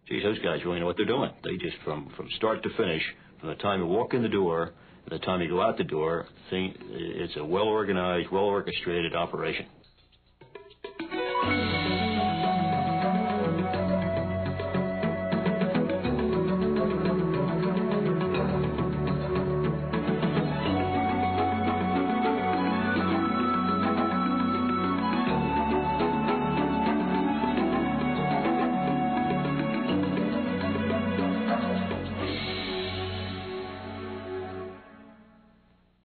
Geez, those guys really know what they're doing. They just, from start to finish, from the time you walk in the door to the time you go out the door, it's a well-organized, well-orchestrated operation.